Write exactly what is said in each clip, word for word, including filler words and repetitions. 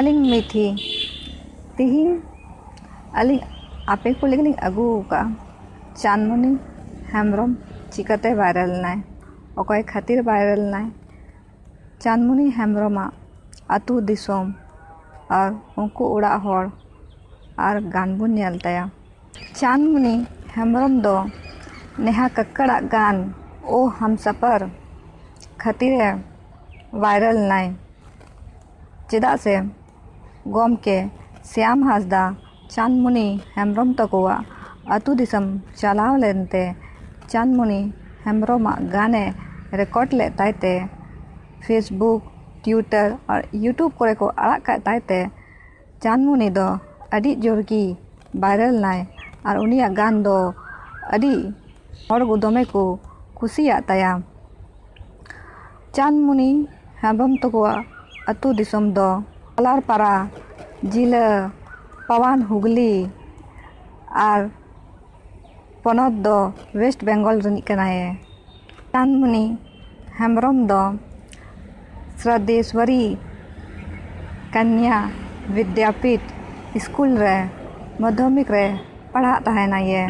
अलिंग मिथी तिहिं अलिंग आपे को लेकिन अगू का चांदमणि हेम्ब्रम चिकाते वायरल नाय अकय खातिर वायरल नाय चांदमणि हेम्ब्रमा आतु दिसोम और उनको उड़ा होड़ और गान बुन नेल ताया चांदमणि हेम्ब्रम दो नेहा कक्कड़ा गान ओ हमसफर खातिर वायरल नाय चेदा से गोम के श्याम हासदा चांदमणि हेम्ब्रम तकोवा आतु दिसम चलाव लेनते चांदमणि हेम्ब्रम गाने रिकॉर्ड ले ताइते फेसबुक ट्विटर और यूट्यूब करे को आड़ाग का ताइते चांदमणि दो अड़ी जोरगी वायरल नाय और उनिया गान दो अड़ी हर को दमे को खुशिया ताया चांदमणि हेम्ब्रम तकोवा आतु दिसम दो कलारपाड़ा जिला पवान हुगली और पनत दो वेस्ट बेंगल रनिक कनाये चांदमणि हेम्ब्रम दो श्रद्धेश्वरी कन्या विद्यापीठ स्कूल रे माध्यमिक रे पढ़ा तहना ये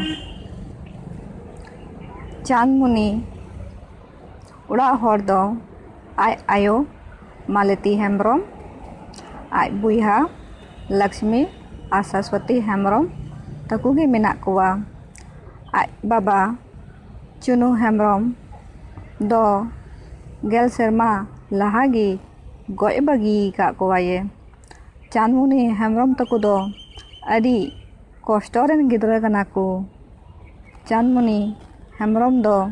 चांदमणि उड़ा हर दो आय आयो मालती हेम्ब्रम आय बुइहा लक्ष्मी और सरस्वती हेम्ब्रम तकुगे मेना कुआ आय बाबा चुनु हेम्ब्रम दो गेल सेरमा लाहागी गय बागी का कोवाये चांदमणि हेम्ब्रम तको दो अड़ी कष्टरेन गिद्रा कना को चांदमणि हेम्ब्रम दो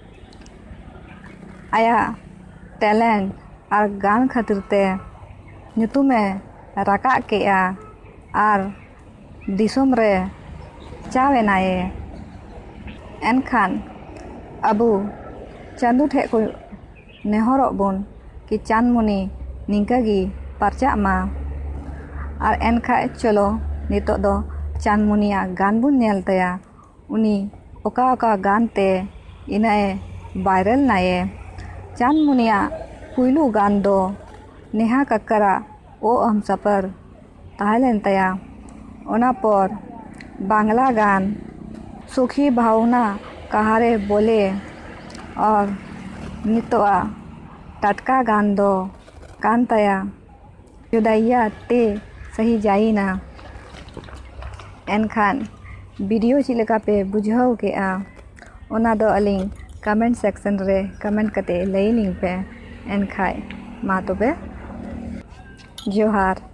आया टैलेंट और गान खातिर ते ᱧᱩᱛᱩᱢᱮ ᱨᱟᱠᱟᱵ ᱠᱮᱜᱼᱟ ᱟᱨ ᱫᱤᱥᱚᱢ ᱨᱮ ᱪᱟᱣᱮᱱᱟᱭᱮ ᱮᱱᱠᱷᱟᱱ ᱟᱵᱚ ᱪᱟᱸᱫᱳ ᱴᱷᱮᱡ ᱠᱚ ᱱᱮᱦᱚᱨᱚᱜ ᱵᱚᱱ कि चांदमणि निंकागी परचाग मा और एनखाय चलो नितो दो चांदमणिया गान बुन नेल ताया उनी ओका ओका गान ते इनाए वायरल नाये चांदमणिया पुइलू गान दो नेहा कक्कड़ा ओ हमसफर ताहलेन ताया ओना पर बांग्ला गान सुखी भावना कहारे बोले और नितोआ टटका गान दो कान ताया जुदाइया ते सही जाइना एनखान वीडियो चिलेका पे बुझाव के आ ओना दो अलिंग कमेंट सेक्शन रे कमेंट कते लई लिंग पे एनखाय मा तोबे जोहार।